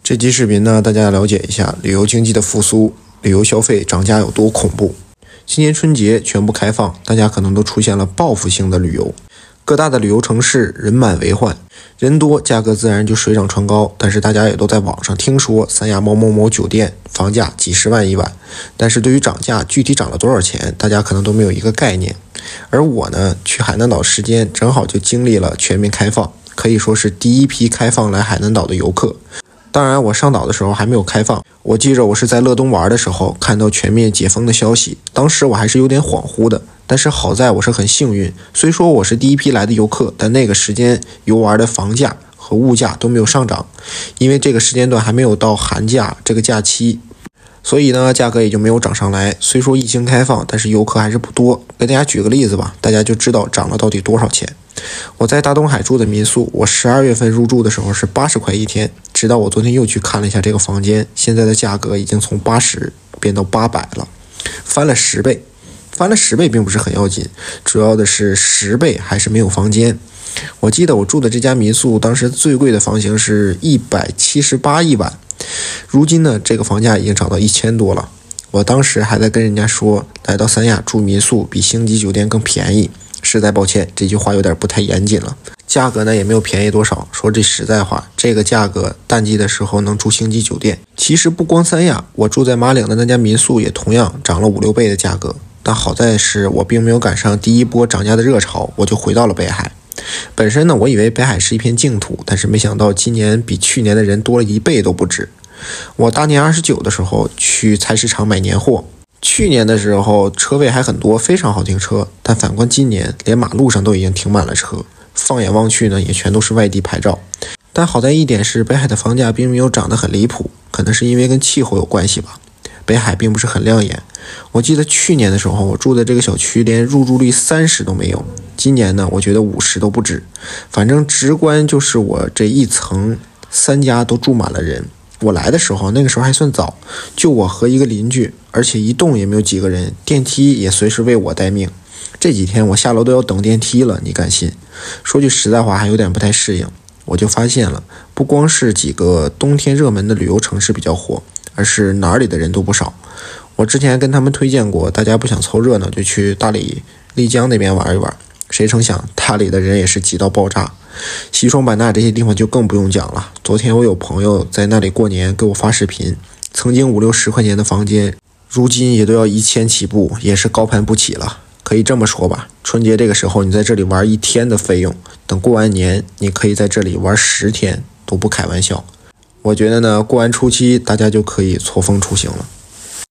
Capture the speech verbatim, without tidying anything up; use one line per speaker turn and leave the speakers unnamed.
这期视频呢，大家了解一下旅游经济的复苏，旅游消费涨价有多恐怖。今年春节全部开放，大家可能都出现了报复性的旅游，各大的旅游城市人满为患，人多价格自然就水涨船高。但是大家也都在网上听说三亚某某某酒店房价几十万一晚，但是对于涨价具体涨了多少钱，大家可能都没有一个概念。而我呢，去海南岛时间正好就经历了全面开放，可以说是第一批开放来海南岛的游客。当然我上岛的时候还没有开放，我记着我是在乐东玩的时候看到全面解封的消息，当时我还是有点恍惚的，但是好在我是很幸运，虽说我是第一批来的游客，但那个时间游玩的房价和物价都没有上涨，因为这个时间段还没有到寒假这个假期，所以呢价格也就没有涨上来。虽说疫情开放，但是游客还是不多。给大家举个例子吧，大家就知道涨了到底多少钱。我在大东海住的民宿，我十二月份入住的时候是八十块一天，直到我昨天又去看了一下这个房间，现在的价格已经从八十变到八百了，翻了十倍。翻了十倍并不是很要紧，主要的是十倍还是没有房间。我记得我住的这家民宿当时最贵的房型是一百七十八一晚，如今呢这个房价已经涨到一千多了。我当时还在跟人家说，来到三亚住民宿比星级酒店更便宜，实在抱歉，这句话有点不太严谨了。价格呢也没有便宜多少，说这实在话，这个价格淡季的时候能住星级酒店。其实不光三亚，我住在马岭的那家民宿也同样涨了五六倍的价格，但好在是我并没有赶上第一波涨价的热潮，我就回到了北海。本身呢我以为北海是一片净土，但是没想到今年比去年的人多了一倍都不止。我大年二十九的时候去菜市场买年货，去年的时候车位还很多，非常好停车，但反观今年连马路上都已经停满了车，放眼望去呢也全都是外地牌照。但好在一点是北海的房价并没有涨得很离谱，可能是因为跟气候有关系吧。北海并不是很亮眼，我记得去年的时候我住的这个小区连入住率三十都没有，今年呢我觉得五十都不止。反正直观就是我这一层三家都住满了人。我来的时候那个时候还算早，就我和一个邻居，而且一栋也没有几个人，电梯也随时为我待命。这几天我下楼都要等电梯了，你敢信？说句实在话还有点不太适应。我就发现了，不光是几个冬天热门的旅游城市比较火，而是哪里的人都不少。我之前跟他们推荐过，大家不想凑热闹就去大理、丽江那边玩一玩，谁成想大理的人也是挤到爆炸。西双版纳这些地方就更不用讲了，昨天我有朋友在那里过年给我发视频，曾经五六十块钱的房间，如今也都要一千起步，也是高攀不起了。可以这么说吧，春节这个时候你在这里玩一天的费用，等过完年你可以在这里玩十天，都不开玩笑。我觉得呢，过完初七大家就可以错峰出行了。